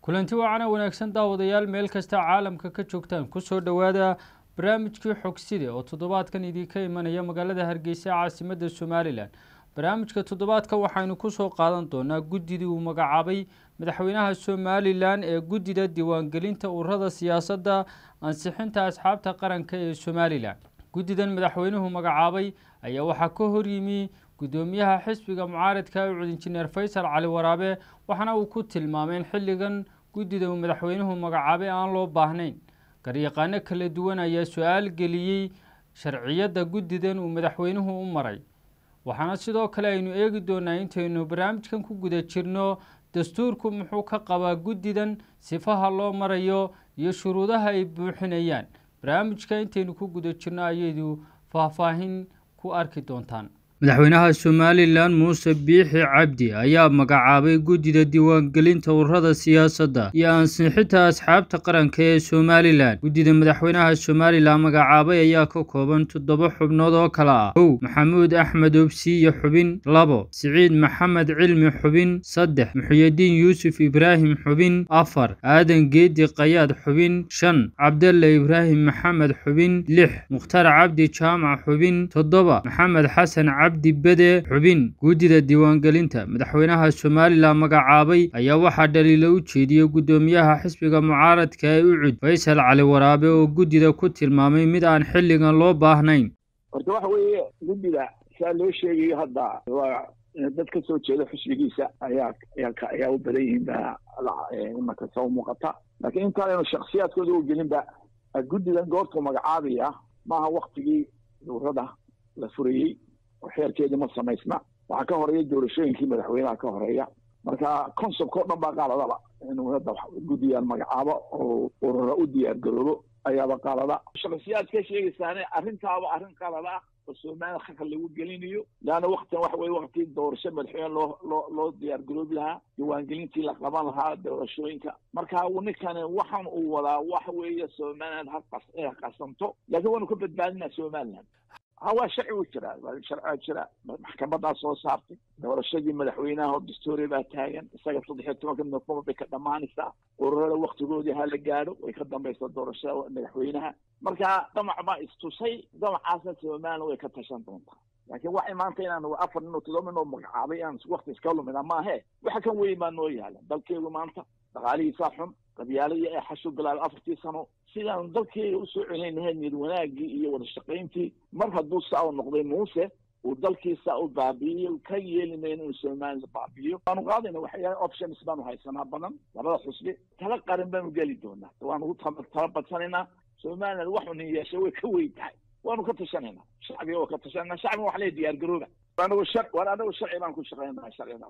kulanti wacan wanaagsan daawadayaal meel kasta caalamka ka joogtaan ku soo dhawaada barnaamijkii xogsida oo toddobaadkan idinka imanaya magaalada Hargeysa caasimadda Soomaaliland. barnaamijka toddobaadka waxaynu ku soo qaadan doonaa gudidii uu magacaabay madaxweynaha Soomaaliland ee gudida diiwaangelinta ururada siyaasadda ansixinta asxaabta qaranka ee Soomaaliland. gudidan madaxweynuhu magacaabay ayaa waxa ka hor yimi gudoomiyaha xisbiga mucaaradka ee injineer Faysal Cali Waraabe waxana uu ku tilmaamay xilligan gudida madaxweynuhu magacaabay aan loo baahnayn. garyaqaano kala duwan ayaa su'aal geliyay sharciyada gudidan uu madaxweynuhu u maray. waxana sidoo kale aynu eegi doonaa intaynu barnaamijkan ku guda jirno dastuurku muxuu ka qabaa gudidan sifaha loo marayo iyo shuruudaha ay buuxinayaan. barnaamijka intaynu ku guda jirno ayaydu faahfaahin ku arki doontaan. madaxweynaha Soomaaliland Muuse Biixi Cabdi ayaa magacaabay gudida diiwaangelinta ururada siyaasadda iyo ansixinta asxaabta qaranka ee Soomaaliland. gudida madaxweynaha Soomaaliland magacaabay ayaa ka kooban 7 xubnood oo kala ah: 1 Maxamuud Axmed Obsiye xubin, 2 Siciid Maxamed Cilmi xubin, 3 Muxyidiin Yuusuf Ibraahim xubin, 4 Aadan Geedi Qayaad xubin, 5 Cabdulle Ibraahim Maxamed xubin, 6 Mukhtar Cabdi Jaamac xubin, 7 Maxamed Xasan Cabdi Bade xubin. gudida diiwaangelinta madaxweynaha Soomaaliland magacaabay ayaa waxa dhaliilo u jeediyay gudoomiyaha xisbiga mucaaradka ee UCUD Faysal Cali Waraabe oo gudida ku tilmaamay mid aan xilligan loo baahnayn. horta waxa weeye gudida saa loo sheegay hadda waa dad ka soo jeeda xisbigiisa ayaa u badan yihiin marka soo muuqata, laakiin intaan shakhsiyaadkooda u gelinba gudidan goorta magacaabaya maaha waqtigii ururada la furayay oo xeerkeedii ma samaysna. waxaa ka horeeya doorashooyinkii madaxweynaha ka horeeya, marka concept-ko dhan baa qaaladaba inuu hadda guddigan magacaabo oo urura u diyaar garoobo ayaaba qaalada. shakhsiyaad ka sheegaysaane arrintaaba arrin qalada ah oo Soomaaliya khakal lagu gelinayo, laana waqtigan waxa weeye waqti doorasho madaxweyne loo diyaar garoobi lahaa, diiwaangelintii la qaban lahaa doorashooyinka. marka ninkan waxaan uu wadaa waxa weeye Soomaaliland ha qasanto, laakiin waanu ka badbaadinaa Soomaaliland. هو شرعي وجرا شرع محكمة soo saartay doorashadii madaxweynaha oo dastuuri baa taagan isaga 13 November bay ka dhamaanaysaa. ururada waqtigoodii ha la gaaro way ka dambaysaa doorashada madaxweynaha. marka damac ma istusay damacaasna Soomaaliland way ka tashan doontaa, laakiin waxa maanta inaan 4 nin oo 7 nin oo magacaabay aan waqti iska lumina ma aha. waxa kan weey ma noo yaala dalkeedu maanta dhaqaalihiisa xun, qabyaaladii ay xashu bilaal 4 sano sidaan dalkii u soo celinayay niyad wanaagii iyo wada shaqayntii. mar hadduu saa noqday Muuse uu dalkiisa u baabiyo ka yeelinayna inuu Soomaaliland baabiyo, waanu qaadayna waxyaabo options baanu haysanaa badan. labada xusbi tala qaran baanu gali doonaa, waanu tala badsanayna. Soomaaliland waxu yeeshay way ka weyntahay, waanu ka tashanayna shacbiga oo ka tashanayna. shacbiga wax la diyaar garooba anagu sharci baan ku shaqeynaa, sharci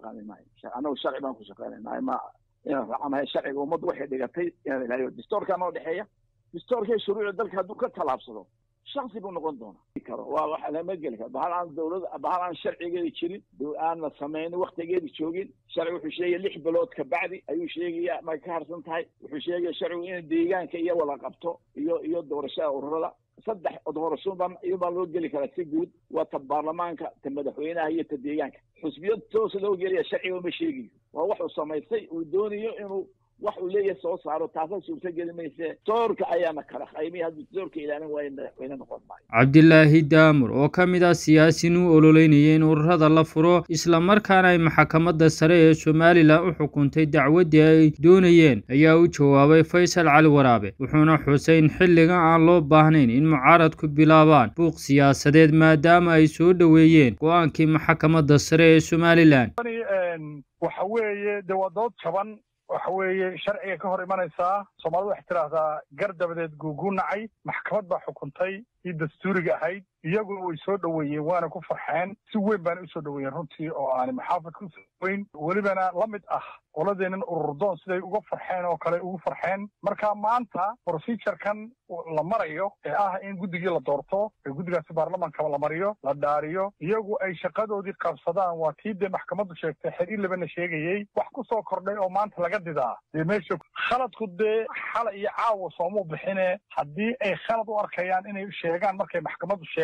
baan ku shaqeynaa ma ama sharciga ummaddu waxay dhigatay inay ilaayo dastuurka noo dhaxeeya. dastuurka shuruucda dalka hadduu ka talaabsado shakhsi buu noqon doonaa. waa waxa lama geli karo bahal aan sharcigeeda jirin aan la sameyn waqtigeeda joogin. sharci wuxuu sheegay 6 bilood ka bacdi ayuu sheegaya ma ka harsan tahay. wuxuu sheegay sharcigu in deegaanka iyo wada qabto iyo doorashada ururada 3 doorasho baan loo geli karaa si guud. waa ta baarlamaanka, ta madaxweynaha iyo ta deegaanka. xusbiyada toos loo geliya sharciga ma sheegayo. waa wax uu samaystay uu doonayo inuu wax uu leeyahay soo saaro, taasoo suurta gelimaysa doorka ayaana kala qaybay haddii doorka ilaalin waayay madaxweyne noqon maayo. Cabdillaahi Daamur oo ka mid ah siyaasiyiin u ololeynayay in ururada la furo isla markaana ay maxkamadda sare ee Soomaaliland u xukuntay dacwadii ay doonayeen ayaa u jawaabay Faysal Cali Waraabe, wuxuuna xusay in xilligan aan loo baahnayn in mucaaradku bilaabaan buuq siyaasadeed maadaama ay soo dhaweeyeen go'aankii maxkamadda sare ee Soomaaliland. waxa weeye dood jaban waxa weeye sharciga ka hor imanaysaa. Soomaalidu waxay tiraahdaa gardabadeed guugunacay. maxkamad baa xukuntay iyo dastuuriga ahayd, iyaguna way soo dhaweeyeen waana ku farxeen. si weyn baan u soo dhaweeyeen runtii oo aan maxaafad ku weyn walibana la mid ah qoladeenan ururdoon siday uga farxeen oo kale ugu farxeen. marka maanta procedure-kan la marayo ee ah in guddigii la doorto ee guddigaasi baarlamaanka la mariyo la dhaariyo iyagu ay shaqadoodii qabsadaan. waa tii dee maxkamaddu sheegtay xer 11 sheegayay wax ku soo kordhay oo maanta laga didaa dee meesha khaladku dee xal iyo caawa soomu bixine haddii ay khalad u arkayaan inay sheegaan markay maxkamaddu sheegto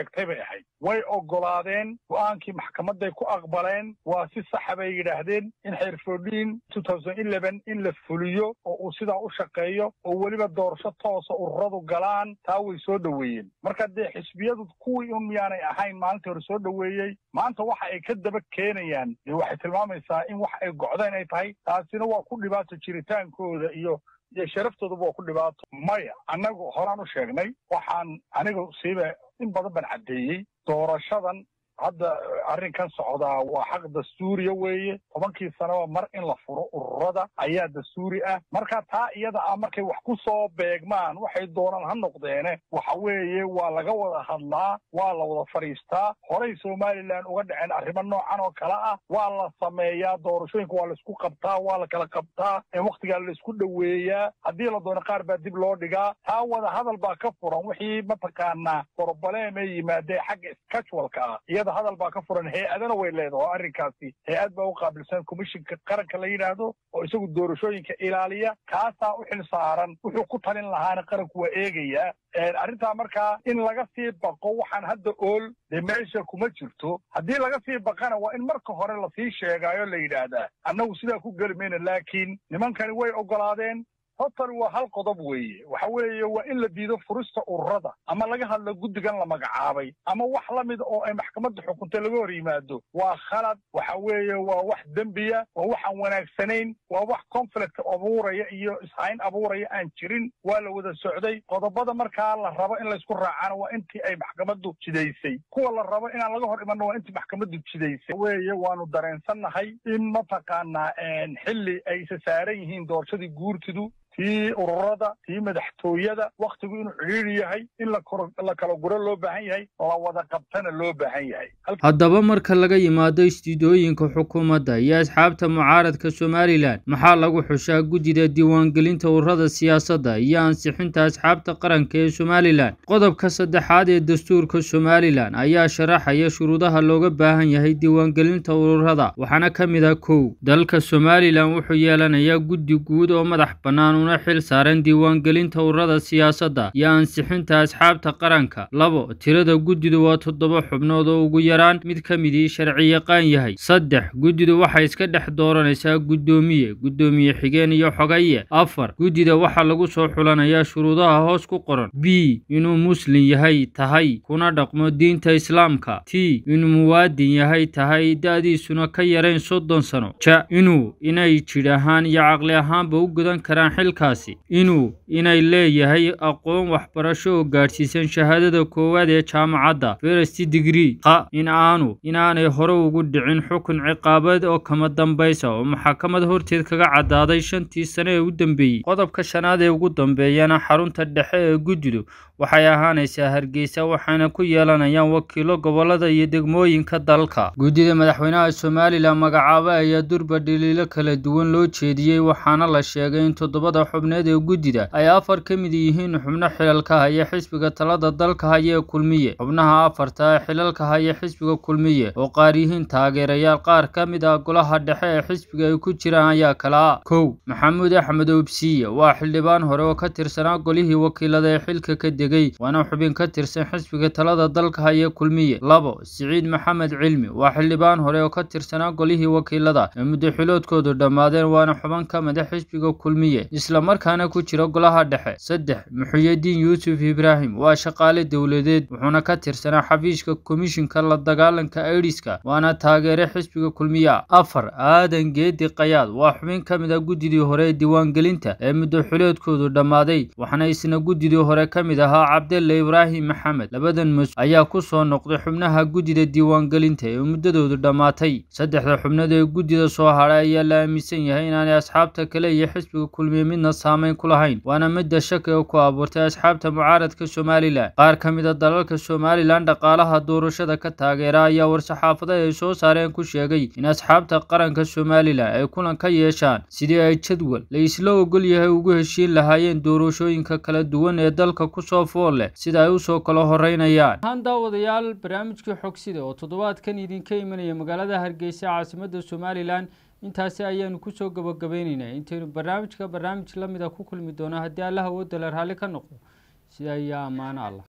sheegtay bay ahayd way ogolaadeen go'aankii maxkamaday ku aqbaleen waa si sax bay yidhaahdeen in xeerfoodhiin 2011 in la fuliyo oo uu sidaa u shaqeeyo oo weliba doorasho toosa ururadu galaan taa way soo dhoweeyeen marka dee xisbiyadu kuwii un miyaanay ahayn maalintii hore soo dhoweeyey maanta waxa ay ka daba keenayaan dee waxay tilmaamaysaa in wax ay gocdeen ay tahay taasina waa ku dhibaato jiritaankooda iyo sharaftooduba waa ku dhibaato maya annagu horaan u sheegnay waxaan aniga siiba in badan baan caddeeyey doorashadan hadda arrinkan socdaa waa xaq dastuuriya weeye 10 sanaba mar in la furo ururada ayaa dastuuri ah marka taa iyada ah markay wax ku soo beegmaan waxay doonaan ha noqdeene waxa weeye waa laga wada hadlaa waa la wada fadhiistaa horey Somaliland uga dhaceen arrimo noocan oo kala ah waa la sameeyaa doorashooyinka waa la isku qabtaa waa la kala qabtaa in waqtiga la isku dhaweeyaa haddii la doono qaar baa dib loo dhigaa taa wada hadal baa ka furan wixii mataqaanaa problem ay yimaadeen xagga schedule-ka hadal baa ka furan hay-adana way leedahay arrinkaasi hay-ad baa u qaabilsan komishinka qaranka la yidhaahdo oo isagu doorashooyinka ilaaliya kaasaa u xil saaran wuxuu ku talin lahaana qaranku waa eegayaa arrintaa markaa in laga sii baqo waxaan hadda ool dee meesha kuma jirto haddii laga sii baqana waa in marka hore lasii sheegaayo la yidhaahdaa annagu sidaa ku geli mayna laakiin nimankani way ogolaadeen hortan waa hal qodob weeye waxa weeye waa in la diido furista ururada ama laga hadlo guddigan la magacaabay ama wax la mid oo ay maxkamadda xukuntay laga hor yimaado waa khalad waxa weeye waa wax dembiya waa waxaan wanaagsanayn waa wax conflict abuuraya iyo ishayn abuuraya aan jirin waa la wada socday qodobada markaa la rabo in laysku raacana waa intii ay maxkamaddu jidaysay kuwa la rabo inaan laga hor imanno waa intii maxkamaddu jidaysay weeye waanu dareensannahay in mataqaanaa xilli ay isa saaran yihiin doorashadii guurtidu tii ururada tii madaxtooyada waqtigu inuu xiriiri yahay in la kala guro loo baahan yahay la wada qabtana loo baahan yahay haddaba marka laga yimaado istiidooyinka xukuumadda iyo asxaabta mucaaradka Somaliland maxaa lagu xushaa guddida diiwaangelinta ururada siyaasadda iyo ansixinta asxaabta qaranka ee Somaliland qodobka 3 ee dastuurka Somaliland ayaa sharaxaya shuruudaha looga baahan yahay diiwaangelinta ururada waxaana kamid ah 1 dalka Somaliland wuxuu yeelanayaa guddi guud oo madax bannaan xil saaran diiwaangelinta ururada siyaasadda iyo ansixinta asxaabta qaranka 2 tirada guddidu waa 7 xubnood oo ugu yaraan mid ka midii sharci yaqaan yahay 3 guddidu waxay iska dhex dooranaysaa gudoomiye xigeen iyo xogaye 4 guddida waxa lagu soo xulanayaa shuruudaha hoos ku qoran b inuu muslim yahay tahay kuna dhaqmo diinta islaamka t inuu muwaadin yahay tahay da'diisuna ka yarayn 30 sano ja inay jir ahaan iyo caqli ahaanba u gudan karaan inay leeyahay aqoon waxbarasho oo gaarsiisan shahaadada koowaad ee jaamacadda first degree inaanay hore ugu dhicin xukun ciqaabeed oo kama dambaysa oo maxkamad horteed kaga cadaaday 5tii sano ee u dambeeyay qodobka 5aad ee ugu dambeeyana xarunta dhexe ee guddidu waxay ahaanaysaa Hargeysa waxaana ku yeelanayaan wakiilo gobolada iyo degmooyinka dalka guddida madaxweynaha Somaliland magacaaba ayaa durba dhaliilo kala duwan loo jeediyay waxaana la sheegay in 7 xubneed ee guddida ay 4 ka mid yihiin xubno xilalka haya xisbiga talada dalka haya kulmiye xubnaha 4 xilalka haya xisbiga kulmiye oo qaar yihiin taageerayaal qaar ka mid ah golaha dhexe ee xisbiga ay ku jiraan ayaa kala 1 Maxamuud Axmed Oobsiye waa xildhibaan hore oo ka tirsanaa golihii wakiilada ee xilka ka waana xubin ka tirsan xisbiga talada dalka haya kulmiye 2 Siciid Maxamed Cilmi waa xildhibaan hore oo ka tirsanaa golihii wakiilada ee muddo xiloodkoodu dhamaadeen waana xubin ka mid ah xisbiga kulmiye isla markaana ku jira golaha dhexe 3 Muxyidiin Yuusuf Ibraahim waa shaqaale dawladeed wuxuuna ka tirsanaa xafiiska komishinka la dagaalanka AIDS-ka waana taageere xisbiga kulmiye 4 Aadan Geedi Qayaad waa xubin ka mid ah guddidii hore ee diiwaangelinta ee muddo xiloodkoodu dhamaaday waxaana isna guddidii hore ka mid ah Cabdalla Ibraahim Maxamed labadan mas'uul ayaa ku soo noqday xubnaha guddida diiwaangelinta ee muddadoodu dhamaatay 3 xubnood ee guddida soo haray ayaa la aaminsan yahay inaanay asxaabta kale iyo xisbiga kulmiye midna saameyn ku lahayn waana mid shaki ku abuurtay asxaabta mucaaradka Somaliland qaar ka mid ah dalalka Somaliland dhaqaalaha doorashada ka taageera ayaa warsaxaafada ay soo saareen ku sheegay in asxaabta qaranka Somaliland ay kulan ka yeeshaan sidii ay jadwal la isla ogol yahay ugu heshiin lahaayeen doorashooyinka kala duwan ee dalka ku soo sida ay u soo kala horeynayaan daawadayaal barnaamijkii xogsida oo toddobaadkan idinka imanaya magaalada Hargeysa caasimadda Somaliland intaasi ayaanu ku soo gabagabeynayna intaynu barnaamij la mid ah ku kulmi doona haddii Allah uu dalaar hali ka noqdo sida ayaa amaana Allah